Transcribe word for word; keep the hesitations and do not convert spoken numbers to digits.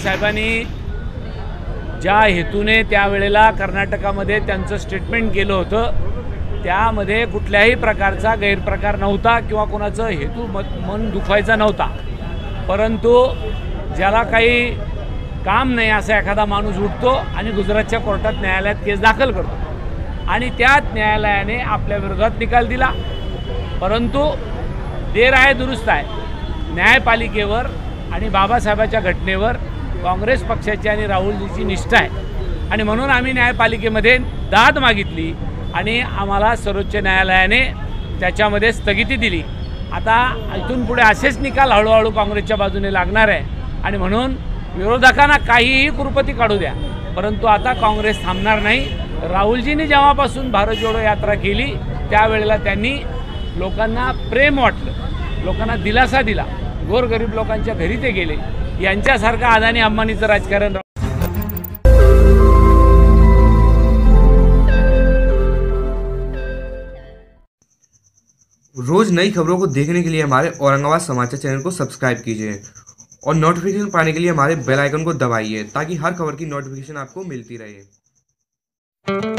बाबासाहेबांनी ज्या हेतूने त्यावेळेला कर्नाटकामध्ये त्यांचं स्टेटमेंट केलं होतं त्यामध्ये कुठल्याही प्रकारचा गैरप्रकार नव्हता किंवा कोणाचं हेतू मन दुखवायचा नव्हता। परंतु ज्याला काही काम नाही असा एखादा माणूस उठतो आणि गुजरातच्या कोर्टात न्यायालयात केस दाखल करतो आणि त्यात न्यायालयाने आपल्या विरोधात निकाल दिला। परंतु देर आहे दुरुस्त आहे। न्यायपालिकेवर आणि बाबासाहेबांच्या घटनेवर काँग्रेस पक्षाची आणि राहुलजीची निष्ठा आहे आणि म्हणून आम्ही न्यायपालिकेमध्ये दाद मागितली आणि आम्हाला सर्वोच्च न्यायालयाने त्याच्यामध्ये स्थगिती दिली। आता इथून पुढे असेच निकाल हळूहळू काँग्रेसच्या बाजूने लागणार आहे आणि म्हणून विरोधकांना काहीही कुरपती काढू द्या, परंतु आता काँग्रेस थांबणार नाही। राहुलजींनी जेव्हापासून भारत जोडो यात्रा केली त्यावेळेला त्यांनी लोकांना प्रेम वाटलं, लोकांना दिलासा दिला, गोरगरीब लोकांच्या घरी ते गेले। यांच्यासारखं अदानी अंबानीचं राजकारण रोज नई खबरों को देखने के लिए हमारे औरंगाबाद समाचार चैनल को सब्सक्राइब कीजिए और नोटिफिकेशन पाने के लिए हमारे बेल आइकन को दबाइए ताकि हर खबर की नोटिफिकेशन आपको मिलती रहे।